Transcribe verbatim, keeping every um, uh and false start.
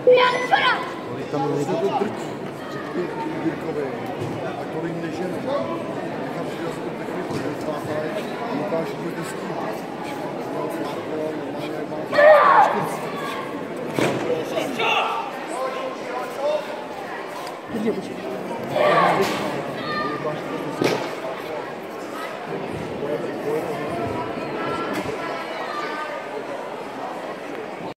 Kolik tam lidí? To drtí. Řekni Jirkovi. A kolik nežene. Nechám přijde se to techniku, že vstávají a Lukáš jde do ský. Měl flárko, normálně má štěstí. Počkej, počkej.